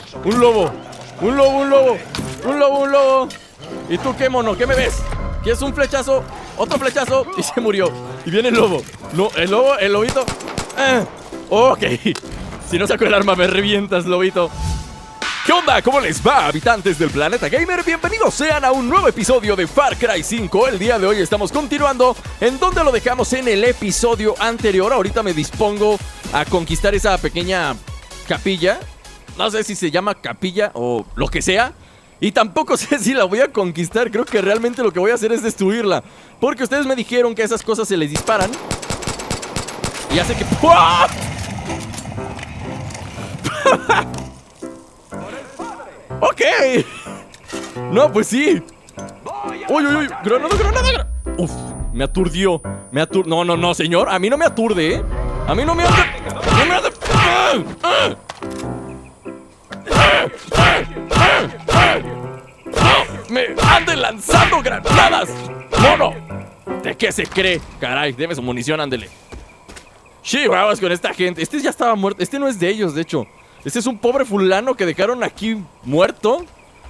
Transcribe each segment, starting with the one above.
Un lobo. Un lobo, un lobo. Un lobo, un lobo. ¿Y tú qué, mono? ¿Qué me ves? ¿Quieres un flechazo? Otro flechazo y se murió. Y viene el lobo. No, el lobo, el lobito. Ok. Si no saco el arma me revientas, lobito. ¿Qué onda? ¿Cómo les va, habitantes del planeta gamer? Bienvenidos sean a un nuevo episodio de Far Cry 5. El día de hoy estamos continuando en donde lo dejamos en el episodio anterior. Ahorita me dispongo a conquistar esa pequeña capilla. No sé si se llama capilla o lo que sea. Y tampoco sé si la voy a conquistar. Creo que realmente lo que voy a hacer es destruirla, porque ustedes me dijeron que esas cosas se les disparan y hace que... ¡Pua! Ok. No, pues sí. Uy, uy, uy. Granada, granada. Uf, me aturdió. No, no, no, señor. A mí no me aturde, ¿eh? A mí no me aturde. No me aturde. ¡No me anden lanzando granadas! ¡Mono! ¿De qué se cree? Caray, deme su munición, ándele. Sí, vamos con esta gente. Este ya estaba muerto. Este no es de ellos, de hecho. Este es un pobre fulano que dejaron aquí muerto.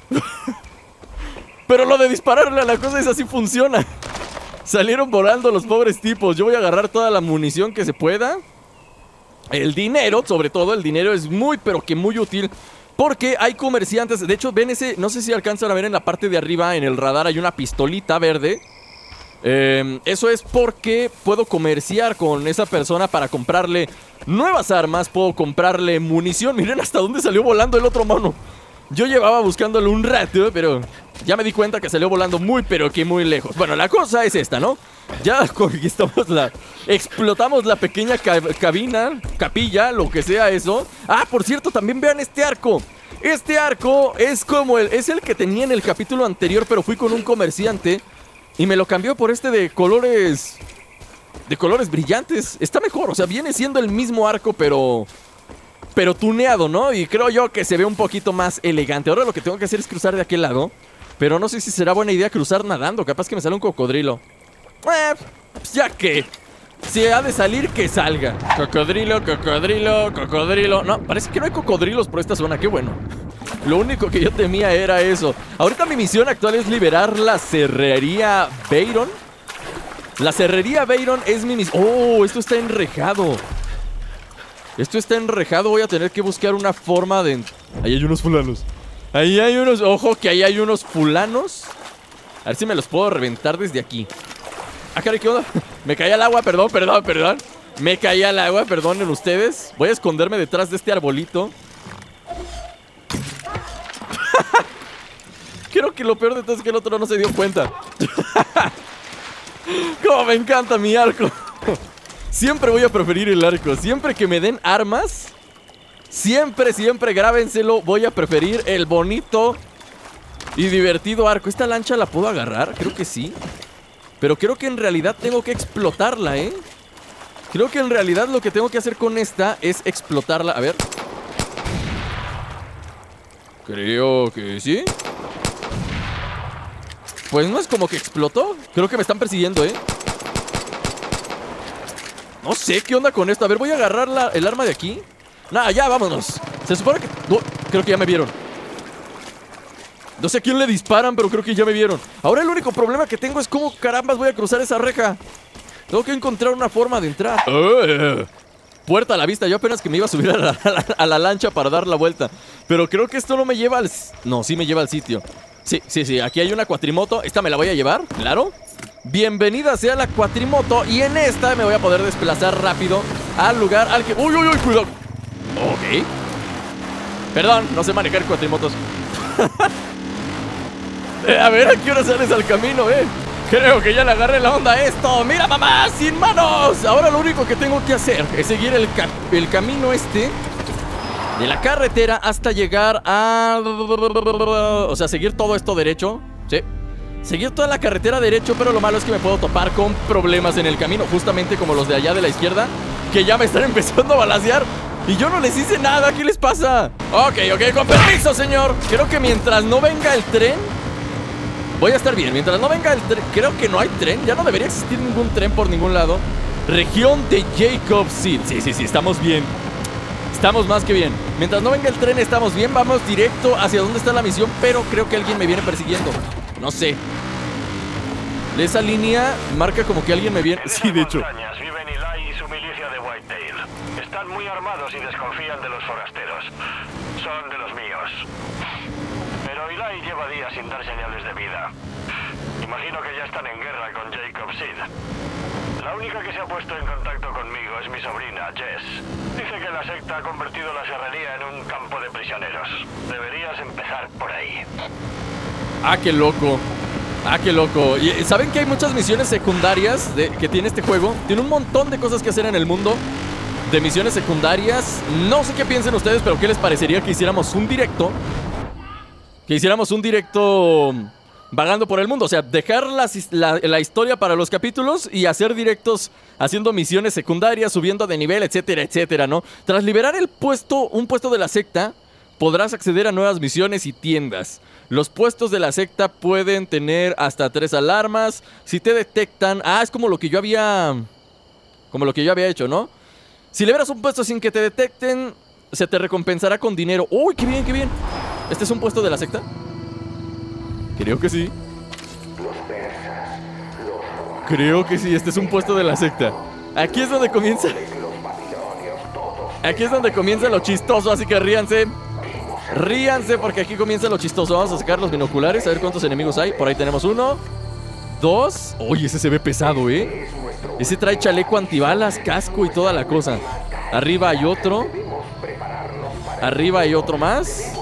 Pero lo de dispararle a la cosa es así, funciona. Salieron volando los pobres tipos. Yo voy a agarrar toda la munición que se pueda. El dinero, sobre todo, el dinero es muy, pero que muy útil, porque hay comerciantes. De hecho, ven ese, no sé si alcanzan a ver en la parte de arriba, en el radar hay una pistolita verde. Eso es porque puedo comerciar con esa persona para comprarle nuevas armas. Puedo comprarle munición. Miren hasta dónde salió volando el otro mono. Yo llevaba buscándolo un rato, pero ya me di cuenta que salió volando muy, pero que muy lejos. Bueno, la cosa es esta, ¿no? Ya conquistamos explotamos la pequeña cabina, capilla, lo que sea eso. Ah, por cierto, también vean este arco. Este arco es como es el que tenía en el capítulo anterior, pero fui con un comerciante y me lo cambió por este de colores brillantes. Está mejor, o sea, viene siendo el mismo arco, pero tuneado, ¿no? Y creo yo que se ve un poquito más elegante. Ahora lo que tengo que hacer es cruzar de aquel lado, pero no sé si será buena idea cruzar nadando. Capaz que me sale un cocodrilo. Pues ya que si ha de salir, que salga. Cocodrilo, cocodrilo, cocodrilo. No, parece que no hay cocodrilos por esta zona, qué bueno. Lo único que yo temía era eso. Ahorita mi misión actual es liberar la cerrería Bayron. La cerrería Bayron es mi misión. Oh, esto está enrejado. Esto está enrejado, voy a tener que buscar una forma de... Ahí hay unos fulanos. Ahí hay unos... Ojo que ahí hay unos fulanos. A ver si me los puedo reventar desde aquí. Ah, caray, ¿qué onda? Me caí al agua, perdón. Me caí al agua, perdonen ustedes. Voy a esconderme detrás de este arbolito. Creo que lo peor de todo es que el otro no se dio cuenta. Cómo me encanta mi arco. Siempre voy a preferir el arco. Siempre que me den armas, siempre grábenselo, voy a preferir el bonito y divertido arco. ¿Esta lancha la puedo agarrar? Creo que sí. Pero creo que en realidad tengo que explotarla, ¿eh? Creo que en realidad lo que tengo que hacer con esta es explotarla. A ver. Creo que sí. Pues no es como que explotó. Creo que me están persiguiendo, ¿eh? No sé qué onda con esto. A ver, voy a agarrar el arma de aquí. Nada, ya, vámonos. Se supone que... creo que ya me vieron. No sé a quién le disparan, pero creo que ya me vieron. Ahora el único problema que tengo es cómo carambas voy a cruzar esa reja. Tengo que encontrar una forma de entrar. Puerta a la vista. Yo apenas que me iba a subir a la lancha para dar la vuelta. Pero creo que esto no me lleva al... No, sí me lleva al sitio. Sí. Aquí hay una cuatrimoto. Esta me la voy a llevar, claro. Bienvenida sea la cuatrimoto. Y en esta me voy a poder desplazar rápido al lugar al que... ¡Uy, cuidado! Ok. Perdón, no sé manejar cuatrimotos. A ver, ¿a qué hora sales al camino, Creo que ya le agarré la onda a esto. ¡Mira, mamá! ¡Sin manos! Ahora lo único que tengo que hacer es seguir el camino de la carretera hasta llegar a... O sea, seguir todo esto derecho. Sí. Seguir toda la carretera derecho, pero lo malo es que me puedo topar con problemas en el camino, justamente como los de allá de la izquierda, que ya me están empezando a balacear y yo no les hice nada. ¿Qué les pasa? Ok, con permiso, señor. Creo que mientras no venga el tren voy a estar bien. Mientras no venga el tren... Creo que no hay tren. Ya no debería existir ningún tren por ningún lado. Región de Jacob Seed. Sí, estamos bien. Estamos más que bien. Mientras no venga el tren estamos bien. Vamos directo hacia donde está la misión, pero creo que alguien me viene persiguiendo. No sé. Esa línea marca como que alguien me viene... Sí, de hecho. Viven Eli y su milicia de Whitetail. Están muy armados y desconfían de los forasteros. Son de los míos. Pero Eli lleva días sin dar señales de vida. Imagino que ya están en guerra con Jacob Seed. La única que se ha puesto en contacto conmigo es mi sobrina, Jess. Dice que la secta ha convertido la serrería en un campo de prisioneros. Deberías empezar por ahí. Ah, qué loco. Ah, qué loco. Y ¿saben que hay muchas misiones secundarias que tiene este juego? Tiene un montón de cosas que hacer en el mundo de misiones secundarias. No sé qué piensen ustedes, pero ¿qué les parecería que hiciéramos un directo? Que hiciéramos un directo vagando por el mundo. O sea, dejar la historia para los capítulos y hacer directos haciendo misiones secundarias, subiendo de nivel, etcétera, etcétera, ¿no? Tras liberar un puesto de la secta, podrás acceder a nuevas misiones y tiendas. Los puestos de la secta pueden tener hasta 3 alarmas. Si te detectan... Ah, es como lo que yo había... Como lo que yo había hecho, ¿no? Si liberas un puesto sin que te detecten, se te recompensará con dinero. ¡Uy, qué bien, qué bien! ¿Este es un puesto de la secta? Creo que sí. Creo que sí, este es un puesto de la secta. Aquí es donde comienza... Aquí es donde comienza lo chistoso, así que ríanse. Ríanse porque aquí comienza lo chistoso. Vamos a sacar los binoculares, a ver cuántos enemigos hay. Por ahí tenemos 1, 2. Oye, ese se ve pesado, ¿eh? Ese trae chaleco antibalas, casco y toda la cosa. Arriba hay otro. Arriba hay otro más.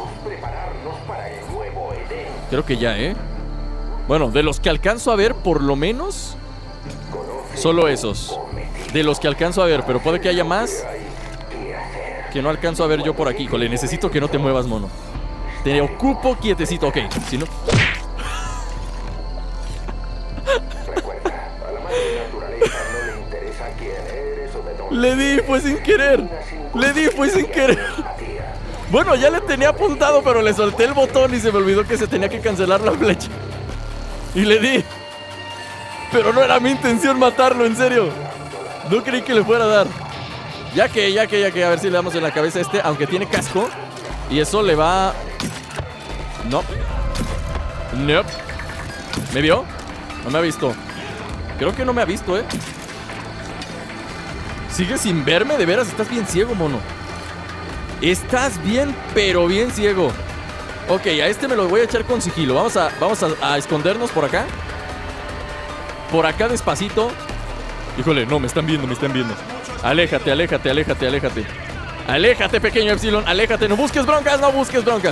Creo que ya, ¿eh? Bueno, de los que alcanzo a ver, por lo menos solo esos. De los que alcanzo a ver, pero puede que haya más que no alcanzo a ver yo por aquí. Híjole, necesito que no te muevas, mono. Te ocupo quietecito, ok. Si no... Le di, fue sin querer. Le di, fue sin querer. Bueno, ya le tenía apuntado, pero le solté el botón y se me olvidó que se tenía que cancelar la flecha. Y le di. Pero no era mi intención matarlo, en serio. No creí que le fuera a dar. Ya que, a ver si le damos en la cabeza a este, aunque tiene casco. Y eso le va... No. Nope. ¿Me vio? No me ha visto. Creo que no me ha visto, ¿eh? ¿Sigues sin verme? De veras, estás bien ciego, mono. Estás bien, pero bien ciego. Ok, a este me lo voy a echar con sigilo. Vamos a escondernos por acá. Por acá despacito. Híjole, no, me están viendo, me están viendo. Aléjate, aléjate, aléjate, aléjate. Aléjate, pequeño Epsilon, aléjate. No busques broncas, no busques broncas.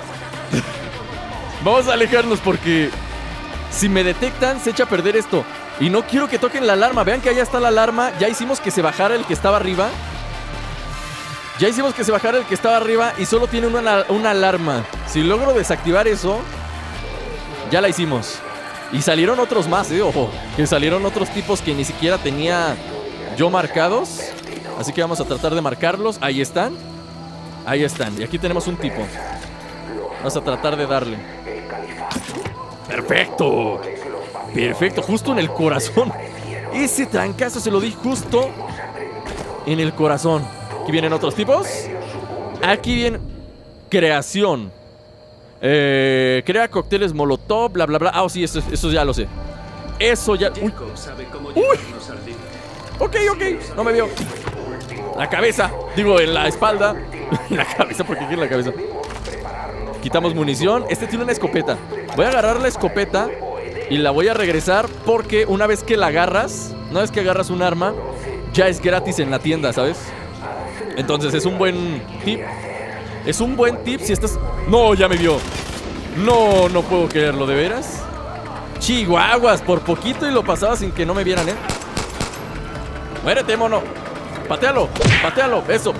Vamos a alejarnos porque si me detectan, se echa a perder esto. Y no quiero que toquen la alarma. Vean que allá está la alarma. Ya hicimos que se bajara el que estaba arriba. Ya hicimos que se bajara el que estaba arriba y solo tiene una alarma. Si logro desactivar eso, ya la hicimos. Y salieron otros más, ojo. Que salieron otros tipos que ni siquiera tenía yo marcados. Así que vamos a tratar de marcarlos. Ahí están. Ahí están. Y aquí tenemos un tipo. Vamos a tratar de darle. ¡Perfecto! Perfecto, justo en el corazón. Ese trancazo se lo di justo en el corazón. Aquí vienen otros tipos. Aquí viene creación. Crea cócteles molotov, bla, bla, bla. Ah, sí, eso ya lo sé. Eso ya... Uy. Uy. Ok, no me vio. La cabeza, digo, en la espalda. La cabeza, ¿por qué quiere la cabeza? Quitamos munición. Este tiene una escopeta. Voy a agarrar la escopeta y la voy a regresar porque una vez que la agarras, una vez que agarras un arma, ya es gratis en la tienda, ¿sabes? Entonces es un buen tip. Es un buen tip si estás... No, ya me vio. No, no puedo creerlo, ¿de veras? Chihuahuas, por poquito y lo pasaba sin que no me vieran, ¿eh? Muérete, mono. Patealo, patealo, eso.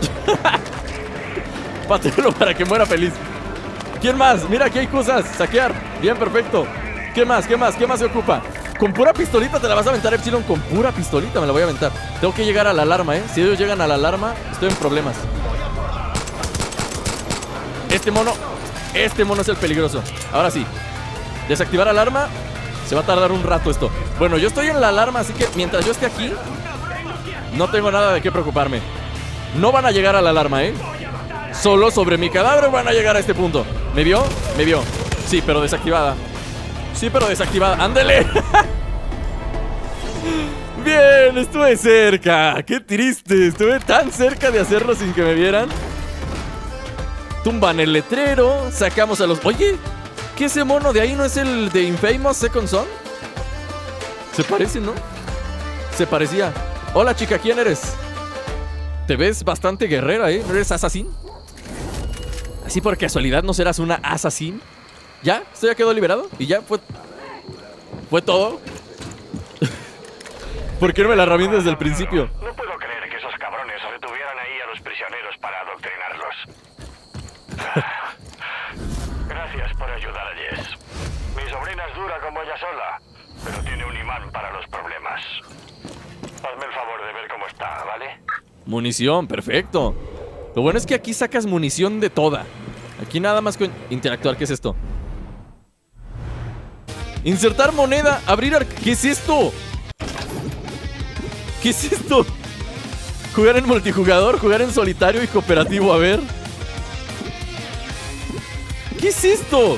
Patealo para que muera feliz. ¿Quién más? Mira, aquí hay cosas. Saquear, bien, perfecto. ¿Qué más? ¿Qué más? ¿Qué más se ocupa? Con pura pistolita te la vas a aventar, Epsilon. Con pura pistolita me la voy a aventar. Tengo que llegar a la alarma, ¿eh? Si ellos llegan a la alarma, estoy en problemas. Este mono es el peligroso. Ahora sí, desactivar alarma. Se va a tardar un rato esto. Bueno, yo estoy en la alarma, así que mientras yo esté aquí, no tengo nada de qué preocuparme. No van a llegar a la alarma, ¿eh? Solo sobre mi cadáver van a llegar a este punto. ¿Me vio? Me vio. Sí, pero desactivada. Sí, pero desactivada. ¡Ándele! Bien, estuve cerca. Qué triste. Estuve tan cerca de hacerlo sin que me vieran. Tumban el letrero. Sacamos a los... Oye, ¿qué ese mono de ahí no es el de Infamous Second Son? Se parece, ¿no? Se parecía. Hola, chica, ¿quién eres? Te ves bastante guerrera, ¿eh? ¿No eres assassin? Así por casualidad no serás una assassin. ¿Ya? ¿Esto ya quedó liberado? ¿Y ya fue todo? ¿Por qué no me la rabían desde el principio? No puedo creer que esos cabrones retuvieran ahí a los prisioneros para adoctrinarlos. Gracias por ayudar a Jess. Mi sobrina es dura como ella sola, pero tiene un imán para los problemas. Hazme el favor de ver cómo está, ¿vale? Munición, perfecto. Lo bueno es que aquí sacas munición de toda. Aquí nada más con interactuar. ¿Qué es esto? Insertar moneda, abrir ¿qué es esto? ¿Qué es esto? Jugar en multijugador, jugar en solitario y cooperativo, a ver. ¿Qué es esto?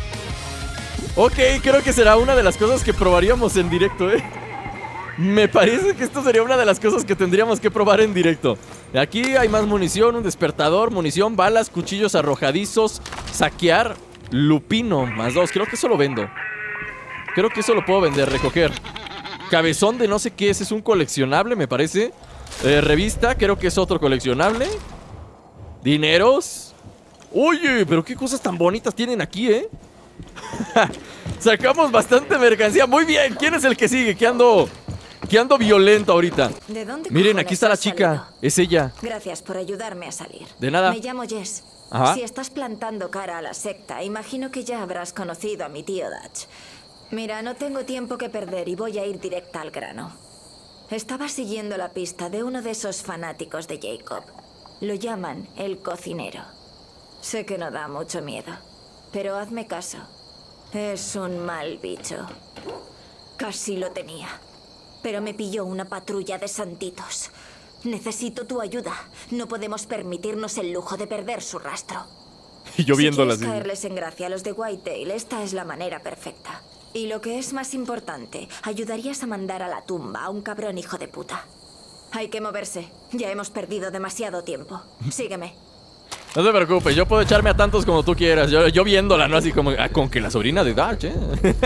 Ok, creo que será una de las cosas que probaríamos en directo, ¿eh? Me parece que esto sería una de las cosas que tendríamos que probar en directo. Aquí hay más munición, un despertador, munición, balas, cuchillos arrojadizos, saquear, lupino, +2. Creo que eso lo vendo. Creo que eso lo puedo vender, recoger. Cabezón de no sé qué es un coleccionable, me parece. Revista, creo que es otro coleccionable. Dineros. Oye, pero qué cosas tan bonitas tienen aquí, ¿eh? Sacamos bastante mercancía. Muy bien, ¿quién es el que sigue? ¿Qué ando violento ahorita? ¿De dónde miren, aquí está la chica. salido? Es ella. Gracias por ayudarme a salir. De nada. Me llamo Jess. Ajá. Si estás plantando cara a la secta, imagino que ya habrás conocido a mi tío Dutch. Mira, no tengo tiempo que perder y voy a ir directa al grano. Estaba siguiendo la pista de uno de esos fanáticos de Jacob. Lo llaman el cocinero. Sé que no da mucho miedo, pero hazme caso. Es un mal bicho. Casi lo tenía, pero me pilló una patrulla de santitos. Necesito tu ayuda. No podemos permitirnos el lujo de perder su rastro. Y yo viéndola Si así. quieres caerles en gracia a los de Whitetail, esta es la manera perfecta. Y lo que es más importante, ayudarías a mandar a la tumba a un cabrón hijo de puta. Hay que moverse. Ya hemos perdido demasiado tiempo. Sígueme. No te preocupes, yo puedo echarme a tantos como tú quieras. Yo viéndola, ¿no? Así como, con que la sobrina de Dutch, ¿eh?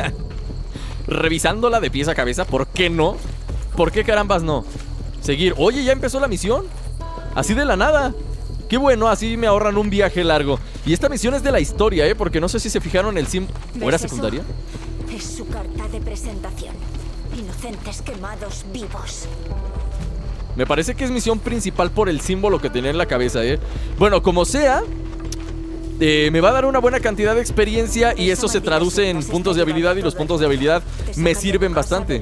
Revisándola de pies a cabeza, ¿por qué no? ¿Por qué carambas no? Seguir. Oye, ya empezó la misión. Así de la nada. Qué bueno, así me ahorran un viaje largo. Y esta misión es de la historia, ¿eh? Porque no sé si se fijaron el sim... ¿O era secundaria? Es su carta de presentación. Inocentes quemados vivos. Me parece que es misión principal por el símbolo que tenía en la cabeza, ¿eh? Bueno, como sea, me va a dar una buena cantidad de experiencia y eso se traduce en puntos de habilidad y los puntos de habilidad me sirven bastante.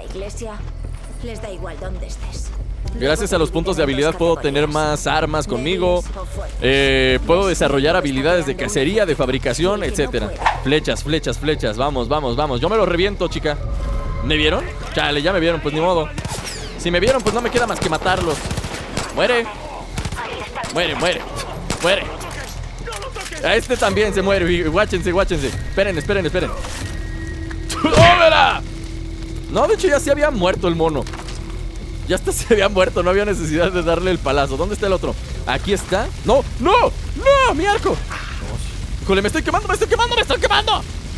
Les da igual dónde estés. Gracias a los puntos de habilidad puedo tener más armas conmigo. Puedo desarrollar habilidades de cacería, de fabricación, etcétera. Flechas, flechas, flechas. Vamos, vamos, vamos. Yo me lo reviento, chica. ¿Me vieron? Chale, ya me vieron, pues ni modo. Si me vieron, pues no me queda más que matarlos. Muere. Muere, muere. Muere. A este también se muere. Guáchense, guáchense. Esperen, esperen, esperen. ¡Tómela! No, de hecho ya se había muerto el mono. Ya hasta se había muerto, no había necesidad de darle el palazo. ¿Dónde está el otro? Aquí está. ¡No! ¡No! ¡No! ¡Mi arco! Híjole, me estoy quemando, me estoy quemando, me estoy quemando.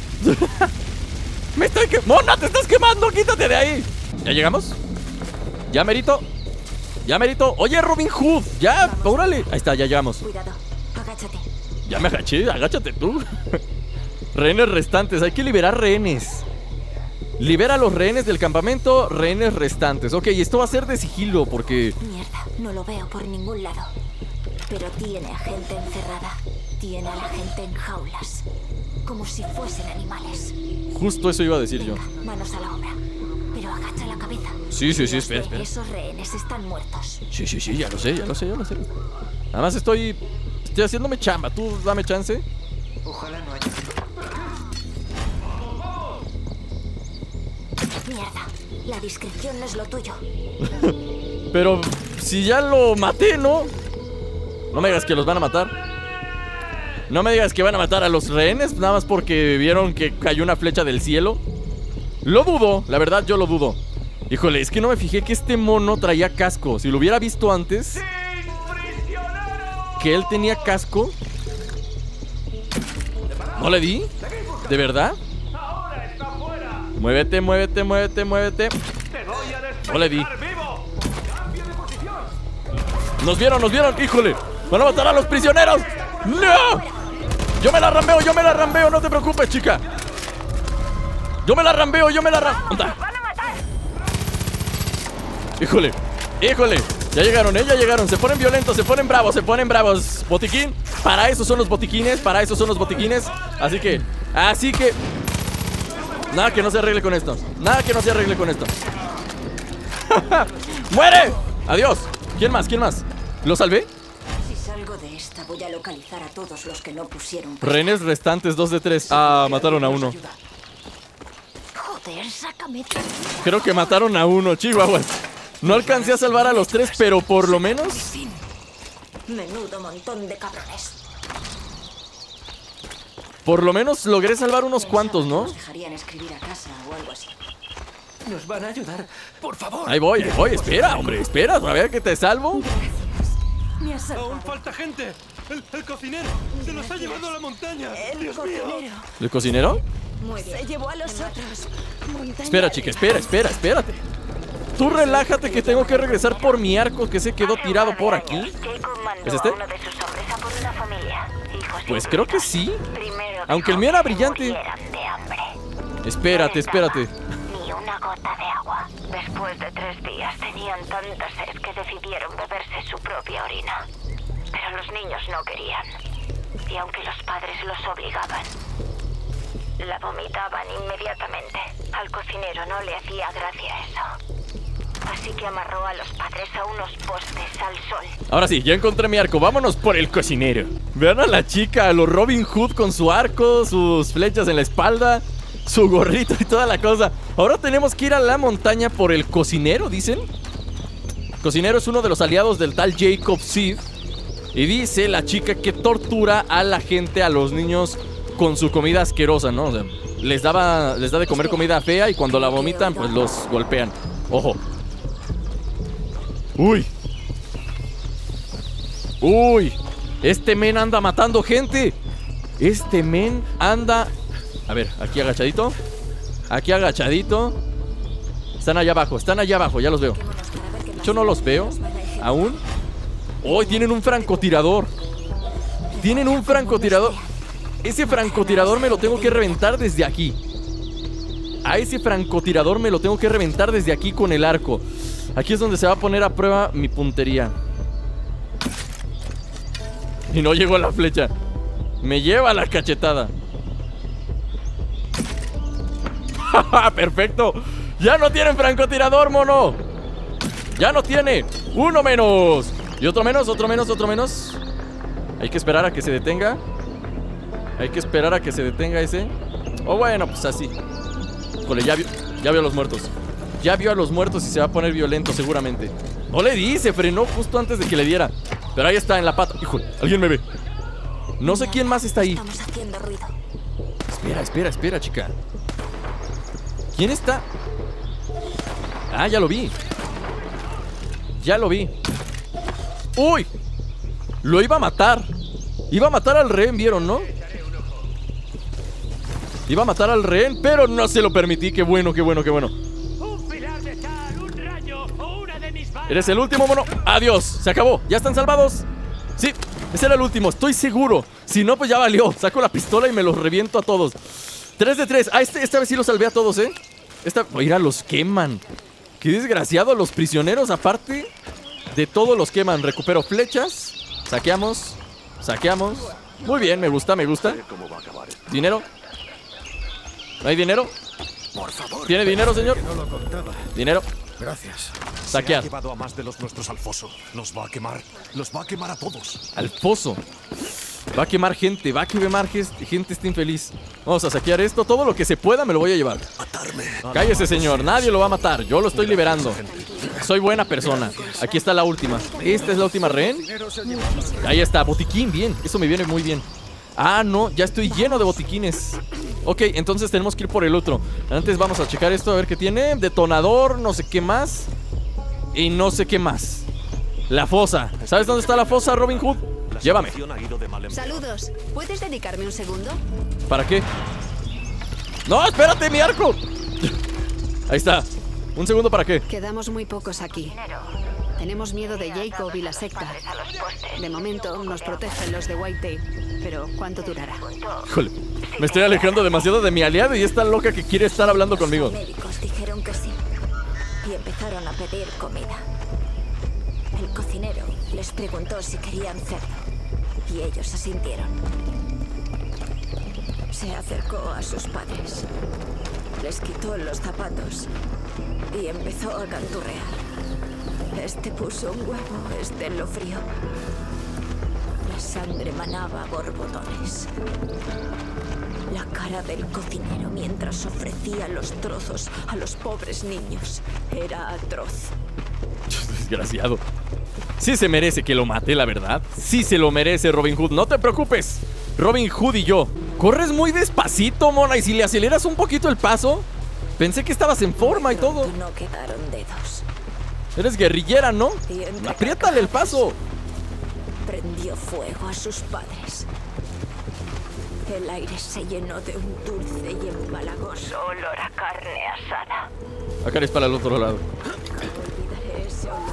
Me estoy quemando. ¡Mona, te estás quemando! ¡Quítate de ahí! ¿Ya llegamos? ¿Ya merito? ¿Ya merito? Oye, Robin Hood, ya, órale. Ahí está, ya llegamos. Cuidado, agáchate. Ya me agaché, agáchate tú. Rehenes restantes, hay que liberar rehenes. Libera a los rehenes del campamento, rehenes restantes. Ok, esto va a ser de sigilo porque... Mierda, no lo veo por ningún lado. Pero tiene a gente encerrada. Tiene a la gente en jaulas. Como si fuesen animales. Justo eso iba a decir Venga, yo. manos a la obra. Pero agacha la cabeza. Sí, sí, sí, Los espera, de espera. Esos rehenes están muertos. Sí, sí, sí, ya lo sé, ya lo sé, ya lo sé. Además estoy haciéndome chamba, tú dame chance. Ojalá no haya... Mierda, la discreción no es lo tuyo. Pero si ya lo maté, ¿no? No me digas que los van a matar. No me digas que van a matar a los rehenes nada más porque vieron que cayó una flecha del cielo. Lo dudo, la verdad yo lo dudo. Híjole, es que no me fijé que este mono traía casco. Si lo hubiera visto antes, que él tenía casco. ¿No le di? ¿De verdad? Muévete, muévete, muévete, muévete. No le di. Nos vieron, híjole. Van a matar a los prisioneros. ¡No! Yo me la rambeo, no te preocupes, chica. Yo me la rambeo. Híjole, ya llegaron, se ponen violentos, se ponen bravos. Botiquín, para eso son los botiquines, Así que, nada que no se arregle con esto. ¡Muere! Adiós. ¿Quién más? ¿Lo salvé? Si salgo de esta, voy a localizar a todos los que no pusieron. Rehenes restantes, 2 de 3. Ah, mataron a uno. Joder, sácame. Creo que mataron a uno, chihuahuas. No alcancé a salvar a los 3, pero por lo menos. Menudo montón de cabrones. Por lo menos logré salvar unos cuantos, ¿no? Nos dejarían escribir a casa o algo así. Nos van a ayudar, por favor. Ahí voy, espera, hombre, espera, a ver que te salvo. Me has salvado. Aún falta gente. El cocinero se los ha llevado a la montaña. Dios mío. ¿El cocinero? Muy bien. Se llevó a los otros. Espera, chica, espérate. Tú relájate que tengo que regresar por mi arco que se quedó tirado por aquí. ¿Es este? Pues creo que sí. Aunque el mío era brillante. Espérate. Ni una gota de agua. Después de 3 días tenían tanta sed que decidieron beberse su propia orina. Pero los niños no querían. Y aunque los padres los obligaban, la vomitaban inmediatamente. Al cocinero no le hacía gracia eso. Así que amarró a los padres a unos postes al sol. Ahora sí, ya encontré mi arco. Vámonos por el cocinero. Vean a la chica, a los Robin Hood con su arco, sus flechas en la espalda, su gorrito y toda la cosa. Ahora tenemos que ir a la montaña por el cocinero, dicen. El cocinero es uno de los aliados del tal Jacob Seed. Y dice la chica que tortura a la gente, a los niños, con su comida asquerosa, ¿no? O sea, les da de comer comida fea y cuando la vomitan, pues los golpean. Ojo. Uy, este men anda matando gente. Este men anda... A ver, aquí agachadito. Están allá abajo, ya los veo. Yo no los veo aún. ¡Oh! Tienen un francotirador. Ese francotirador me lo tengo que reventar desde aquí. A ese francotirador me lo tengo que reventar desde aquí con el arco. Aquí es donde se va a poner a prueba mi puntería. Y no llegó a la flecha. Me lleva la cachetada. ¡Perfecto! ¡Ya no tienen francotirador, mono! ¡Ya no tiene! ¡Uno menos! Y otro menos. Hay que esperar a que se detenga. Ese. O bueno, pues así. Híjole, ya vio a los muertos. Y se va a poner violento seguramente. No le di, se frenó justo antes de que le diera. Pero ahí está, en la pata. Híjole, alguien me ve. No sé quién más está ahí. Estamos haciendo ruido. Espera, chica. ¿Quién está? Ah, ya lo vi. ¡Uy! Lo iba a matar. Iba a matar al rehén, ¿vieron, no? Iba a matar al rehén, pero no se lo permití. Qué bueno. Eres el último, mono. Adiós, se acabó, ya están salvados. Sí, ese era el último, estoy seguro. Si no, pues ya valió, saco la pistola y me los reviento a todos. 3 de 3, esta vez sí los salvé a todos, Mira, los queman. Qué desgraciado, los prisioneros aparte de todo los queman. Recupero flechas, saqueamos. Muy bien, me gusta. ¿Dinero? ¿No hay dinero? Por favor. ¿Tiene dinero, señor? No lo contaba. Dinero. Gracias. Saquear. Se ha llevado a más de los nuestros al foso. Los va a quemar a todos. Al foso. Va a quemar gente, gente está infeliz. Vamos a saquear esto, todo lo que se pueda me lo voy a llevar. Cállese, señor, nadie lo va a matar, yo lo estoy liberando. Soy buena persona. Aquí está la última. Esta es la última rehén. Ahí está, botiquín, bien, eso me viene muy bien. Ah, no, ya estoy lleno de botiquines. Ok, entonces tenemos que ir por el otro. Antes vamos a checar esto, a ver qué tiene. Detonador, no sé qué más. Y no sé qué más. La fosa, ¿sabes dónde está la fosa, Robin Hood? Llévame. Saludos, ¿puedes dedicarme un segundo? ¿Para qué? ¡No, espérate, mi arco! Ahí está. ¿Un segundo para qué? Quedamos muy pocos aquí. Tenemos miedo de Jacob y la secta. De momento nos protegen los de Whitetail, pero ¿cuánto durará? Híjole, me estoy alejando demasiado de mi aliado y esta loca que quiere estar hablando conmigo. Los médicos dijeron que sí y empezaron a pedir comida. El cocinero les preguntó si querían cerdo y ellos asintieron. Se acercó a sus padres, les quitó los zapatos y empezó a canturrear. Este puso un huevo, este lo frío. La sangre manaba a borbotones. La cara del cocinero mientras ofrecía los trozos a los pobres niños era atroz. Desgraciado. Sí se merece que lo mate, la verdad. Sí se lo merece, Robin Hood. No te preocupes. Robin Hood y yo. Corres muy despacito, mona. Y si le aceleras un poquito el paso. Pensé que estabas en forma y todo. No quedaron dedos. Eres guerrillera, ¿no? Apriétale el paso. Prendió fuego a sus padres. El aire se llenó de un dulce y empalagoso Olor a carne asada. Acá es para el otro lado. Olvidaré ese olor.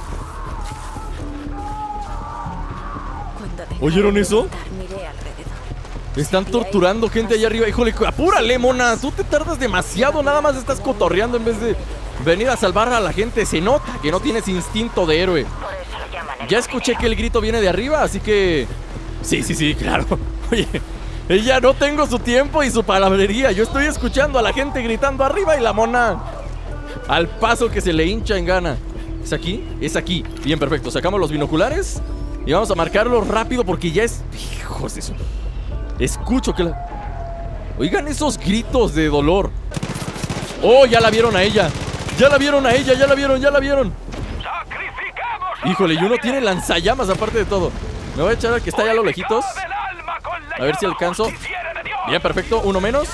Cuando dejé ¿Oyeron de eso? gritar, miré alrededor. Están torturando gente allá arriba. Híjole, apúrale, mona. Tú te tardas demasiado. Nada más estás cotorreando en vez de venir a salvar a la gente. Se nota que no tienes instinto de héroe. Por eso lo llaman el Ya escuché que el grito viene de arriba, así que... Sí, claro. Oye, ella no tengo su tiempo y su palabrería. Yo estoy escuchando a la gente gritando arriba y la mona al paso que se le hincha en gana. ¿Es aquí? Es aquí. Bien, perfecto. Sacamos los binoculares y vamos a marcarlo rápido porque ya es... Hijos de eso. Escucho que la... Oigan esos gritos de dolor. Oh, ya la vieron a ella. Ya la vieron a ella, ya la vieron. Híjole, y uno tiene lanzallamas aparte de todo. Me voy a echar al que está allá a lo lejitos. A ver si alcanzo. Bien, perfecto, uno menos.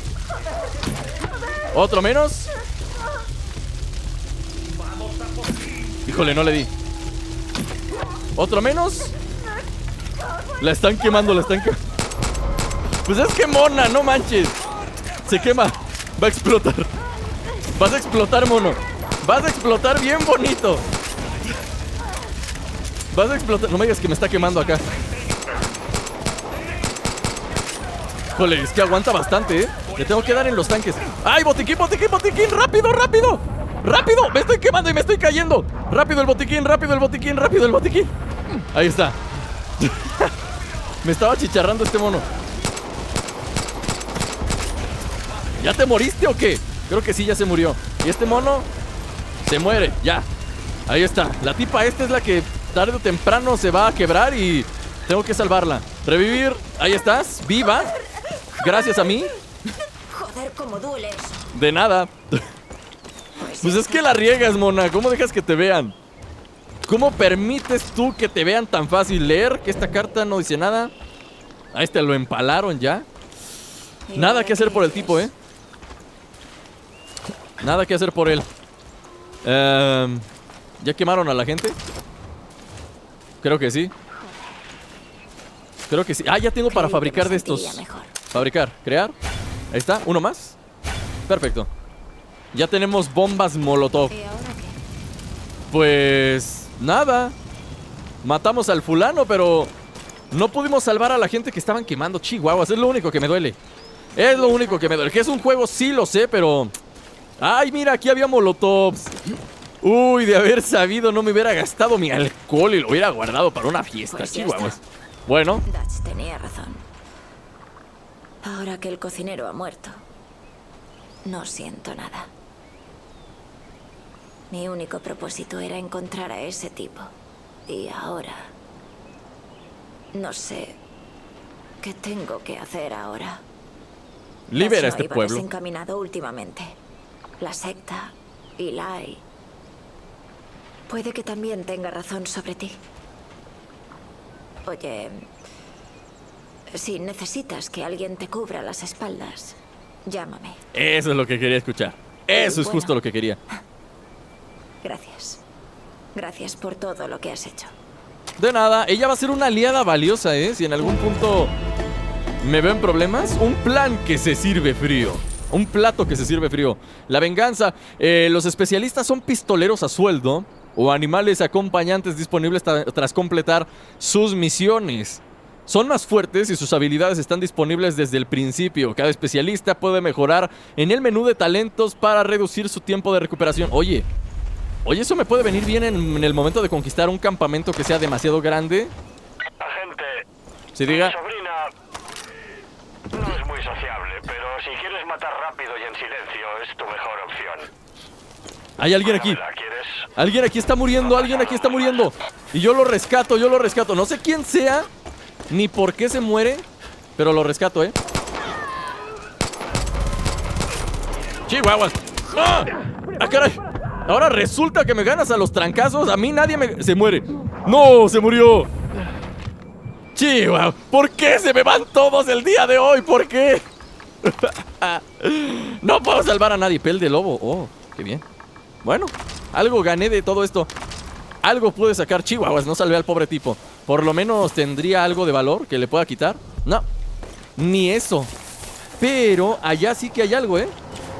Otro menos. Híjole, no le di. Otro menos. La están quemando, Pues es que mona, no manches. Se quema, va a explotar. Vas a explotar, mono. Vas a explotar bien bonito. Vas a explotar. No me digas que me está quemando acá. Híjole, es que aguanta bastante, Le tengo que dar en los tanques. ¡Ay, botiquín! ¡Rápido! Me estoy quemando y me estoy cayendo. Rápido el botiquín. Ahí está. Me estaba chicharrando este mono. ¿Ya te moriste o qué? Creo que sí, ya se murió. Y este mono se muere, ya. Ahí está, la tipa esta es la que tarde o temprano se va a quebrar y tengo que salvarla. Revivir, ahí estás, viva. Gracias a mí. Joder, cómo duele eso. De nada. Pues es que la riegas, mona. ¿Cómo dejas que te vean? ¿Cómo permites tú que te vean tan fácil? Leer que esta carta no dice nada. A este lo empalaron ya. Nada que hacer por el tipo, Nada que hacer por él. ¿Ya quemaron a la gente? Creo que sí. Ah, ya tengo para fabricar de estos. Fabricar, crear. Ahí está, uno más. Perfecto. Ya tenemos bombas molotov. Pues... nada. Matamos al fulano, pero... no pudimos salvar a la gente que estaban quemando. Chihuahuas, es lo único que me duele. Que es un juego, sí lo sé, pero... ¡ay, mira! Aquí había molotovs. Uy, de haber sabido no me hubiera gastado mi alcohol y lo hubiera guardado para una fiesta. Pues Chihuahuas. Bueno. Dutch tenía razón. Ahora que el cocinero ha muerto, no siento nada. Mi único propósito era encontrar a ese tipo. Y ahora... no sé ¿Qué tengo que hacer ahora? Libera Estás este muy pueblo. desencaminado últimamente. La secta, Eli. Puede que también tenga razón sobre ti. Oye, si necesitas que alguien te cubra las espaldas, llámame. Eso es lo que quería escuchar. Eso es Bueno. justo lo que quería. Gracias. Gracias por todo lo que has hecho. De nada, ella va a ser una aliada valiosa, ¿eh? Si en algún punto me veo en problemas, un plan que se sirve frío. Un plato que se sirve frío. La venganza. Los especialistas son pistoleros a sueldo o animales acompañantes disponibles tras completar sus misiones. Son más fuertes y sus habilidades están disponibles desde el principio. Cada especialista puede mejorar en el menú de talentos para reducir su tiempo de recuperación. Oye, eso me puede venir bien en el momento de conquistar un campamento que sea demasiado grande. Agente, Si diga... mi sobrina no es muy sociable, pero si quieres matar rápido y en silencio es tu mejor opción. Hay alguien aquí. ¿La quieres? Alguien aquí está muriendo, alguien aquí está muriendo. Y yo lo rescato. No sé quién sea, ni por qué se muere, pero lo rescato, ¿eh? Chihuahuas. ¡Ah! ¡Ah, caray! Ahora resulta que me ganas a los trancazos. A mí nadie se muere. ¡No! ¡Se murió! Chihuahua. ¿Por qué se me van todos el día de hoy? ¿Por qué? No puedo salvar a nadie. Pel de lobo. Oh, qué bien. Bueno, algo gané de todo esto. Algo pude sacar. Chihuahuas, no salvé al pobre tipo. Por lo menos tendría algo de valor que le pueda quitar. No, ni eso. Pero allá sí que hay algo, ¿eh?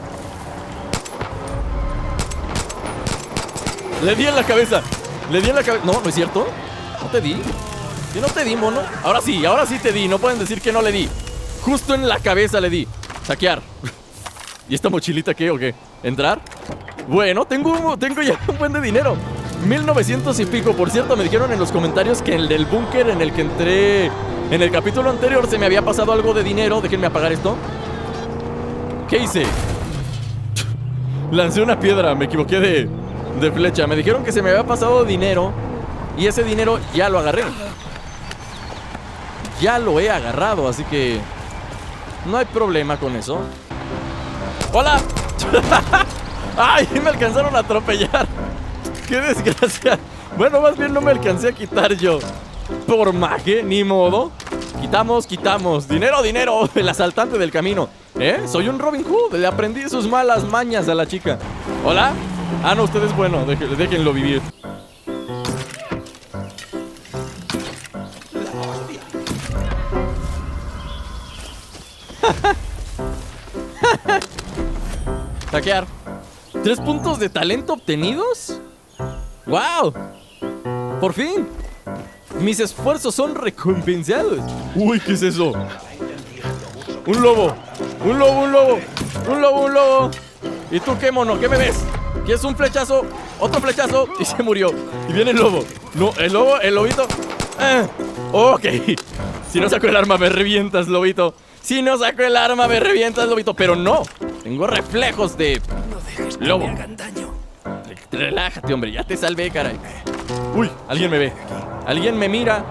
Le di en la cabeza. Le di en la cabeza. No, no es cierto. ¿No te di? Yo no te di, mono. Ahora sí te di. No pueden decir que no le di. Justo en la cabeza le di. Saquear. ¿Y esta mochilita qué o qué? ¿Entrar? Bueno, tengo ya un buen de dinero. 1900 y pico. Por cierto, me dijeron en los comentarios que el del búnker en el que entré en el capítulo anterior se me había pasado algo de dinero. Déjenme apagar esto. ¿Qué hice? Lancé una piedra. Me equivoqué de flecha. Me dijeron que se me había pasado dinero. Y ese dinero ya lo agarré. Ya lo he agarrado, así que no hay problema con eso. ¡Hola! ¡Ay! Me alcanzaron a atropellar. ¡Qué desgracia! Bueno, más bien no me alcancé a quitar yo. Por maje, ni modo. Quitamos. Dinero. El asaltante del camino. Soy un Robin Hood. Le aprendí sus malas mañas a la chica. ¿Hola? Ah, no, usted es bueno. Déjenlo vivir. Saquear. 3 puntos de talento obtenidos. ¡Wow! Por fin. Mis esfuerzos son recompensados. Uy, ¿qué es eso? Un lobo. ¿Y tú qué, mono? ¿Qué me ves? ¿Quieres un flechazo? Otro flechazo y se murió. Y viene el lobo. No, el lobito. Ok. Si no saco el arma me revientas, lobito. Pero no. Tengo reflejos de lobo. Relájate, hombre. Ya te salvé, caray. Uy, alguien me ve. Alguien me mira.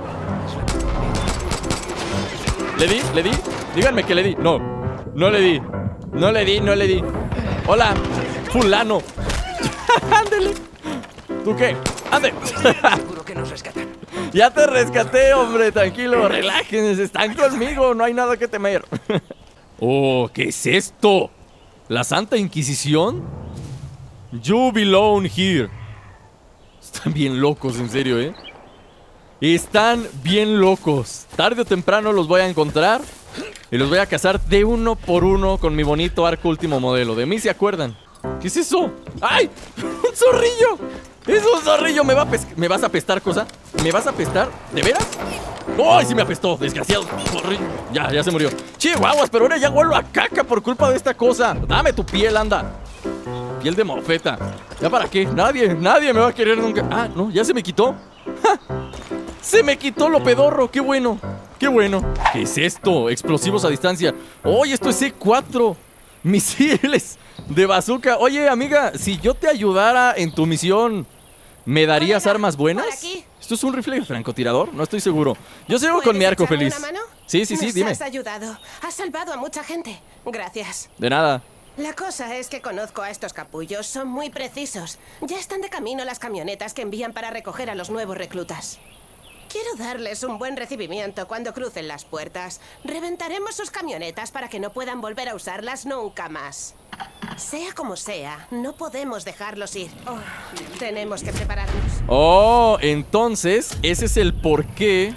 ¿Le di? Díganme que le di. No le di. Hola, fulano. Ándale. ¿Tú qué? ¡Ande! Seguro que nos rescatan. Ya te rescaté, hombre, tranquilo, relájense, están conmigo, no hay nada que temer. Oh, ¿qué es esto? ¿La Santa Inquisición? You belong here. Están bien locos, en serio, ¿eh? Están bien locos. Tarde o temprano los voy a encontrar y los voy a cazar de uno por uno con mi bonito arco último modelo. De mí se acuerdan. ¿Qué es eso? ¡Ay! ¡Un zorrillo! ¡Es un zorrillo! ¿Me vas a apestar, cosa? ¿Me vas a apestar? ¿De veras? ¡Ay, sí me apestó! Desgraciado zorrillo. Ya se murió. Chihuahuas, pero ahora ya huelo a caca por culpa de esta cosa. Dame tu piel, anda. Piel de mofeta. ¿Ya para qué? Nadie me va a querer nunca. Ah, no, ya se me quitó. ¡Ja! Se me quitó lo pedorro. ¡Qué bueno! ¡Qué bueno! ¿Qué es esto? Explosivos a distancia. ¡Oye, esto es C4! Misiles de bazooka. Oye, amiga, si yo te ayudara en tu misión, ¿me darías armas buenas? ¿Esto es un rifle francotirador? No estoy seguro. Yo sigo con mi arco feliz. Sí, dime. Nos has ayudado. Has salvado a mucha gente. Gracias. De nada. La cosa es que conozco a estos capullos. Son muy precisos. Ya están de camino las camionetas que envían para recoger a los nuevos reclutas. Quiero darles un buen recibimiento cuando crucen las puertas. Reventaremos sus camionetas para que no puedan volver a usarlas nunca más. Sea como sea, no podemos dejarlos ir. Tenemos que prepararnos. Oh, entonces ese es el porqué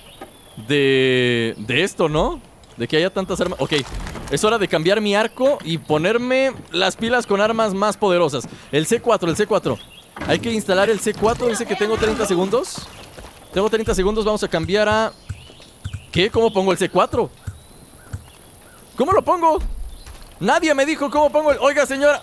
de esto, ¿no? De que haya tantas armas. Ok, es hora de cambiar mi arco y ponerme las pilas con armas más poderosas. El C4. Hay que instalar el C4, dice que tengo 30 segundos. Tengo 30 segundos, vamos a cambiar a... ¿Qué? ¿Cómo pongo el C4? ¿Cómo lo pongo? Nadie me dijo cómo pongo el... Oiga, señora.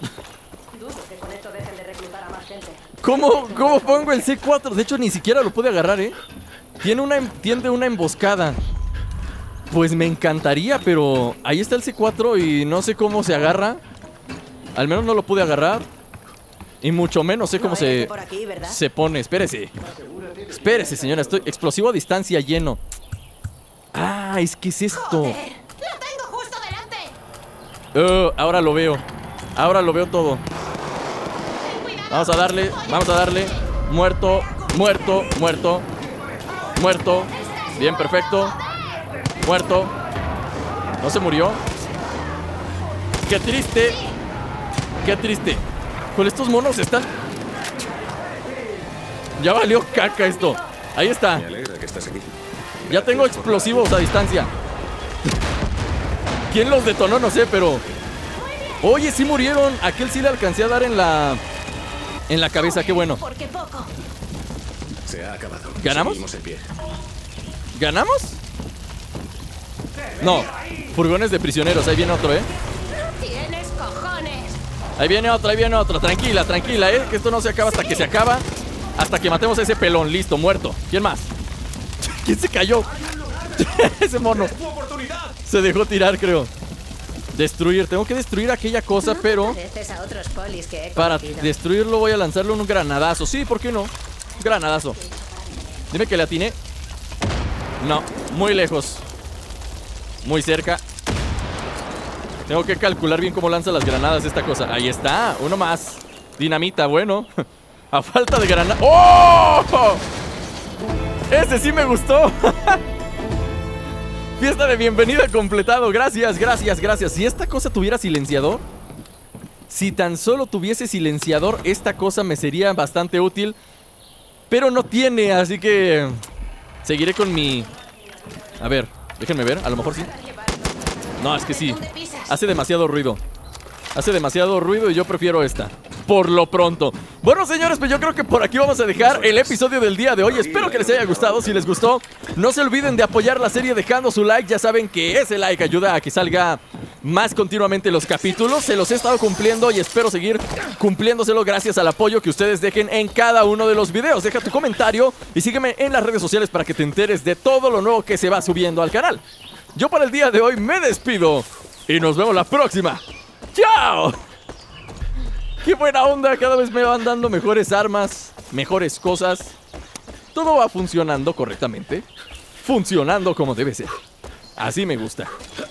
¿Cómo pongo el C4? De hecho, ni siquiera lo pude agarrar, ¿eh? Tiene una emboscada. Pues me encantaría, pero... Ahí está el C4 y no sé cómo se agarra. Al menos no lo pude agarrar. Y mucho menos sé cómo se pone. Espérese, señora. Estoy explosivo a distancia lleno. Ah, es que es esto. ¡Joder! ¡Lo tengo justo delante! Ahora lo veo. Ahora lo veo todo. Vamos a darle. Muerto. Bien, perfecto. Muerto. No se murió. Qué triste. Con estos monos están... Ya valió caca esto. Ahí está. Me alegra que estás aquí. Ya tengo explosivos a distancia. ¿Quién los detonó? No sé, pero... Oye, sí murieron. Aquel sí le alcancé a dar en la cabeza, qué bueno. Se ha acabado. ¿Ganamos? Seguimos en pie. ¿Ganamos? No. Furgones de prisioneros. Ahí viene otro, ¿eh? ¡Tienes cojones! Ahí viene otro. Tranquila, que esto no se acaba hasta que se acaba. Hasta que matemos a ese pelón. Listo, muerto. ¿Quién más? ¿Quién se cayó? Ese mono. Se dejó tirar, creo. Destruir. Tengo que destruir aquella cosa, pero... Para destruirlo voy a lanzarle un granadazo. Sí, ¿por qué no? Un granadazo. Dime que le atiné. No, muy lejos. Muy cerca. Tengo que calcular bien cómo lanza las granadas esta cosa. Ahí está, uno más. Dinamita, bueno. A falta de granada. ¡Oh! Ese sí me gustó. Fiesta de bienvenida completado. Gracias. Si esta cosa tuviera silenciador, si tan solo tuviese silenciador, esta cosa me sería bastante útil. Pero no tiene, así que seguiré con mi... A ver, déjenme ver, a lo mejor sí. No, es que sí. Hace demasiado ruido. Y yo prefiero esta. Por lo pronto. Bueno, señores, pues yo creo que por aquí vamos a dejar el episodio del día de hoy. Espero que les haya gustado. Si les gustó, no se olviden de apoyar la serie dejando su like. Ya saben que ese like ayuda a que salga más continuamente los capítulos. Se los he estado cumpliendo y espero seguir cumpliéndoselo gracias al apoyo que ustedes dejen en cada uno de los videos. Deja tu comentario y sígueme en las redes sociales para que te enteres de todo lo nuevo que se va subiendo al canal. Yo para el día de hoy me despido y nos vemos la próxima. ¡Chao! ¡Qué buena onda! Cada vez me van dando mejores armas, mejores cosas. Todo va funcionando correctamente. Funcionando como debe ser. Así me gusta.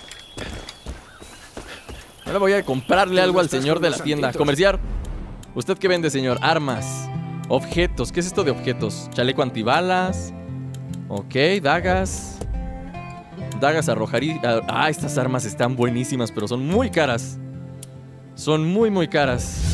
Ahora voy a comprarle algo al señor de la tienda. Comerciar. ¿Usted qué vende, señor? Armas. Objetos. ¿Qué es esto de objetos? Chaleco antibalas. Ok, dagas. Dagas arrojaría. Ah, estas armas están buenísimas, pero son muy caras. Son muy caras.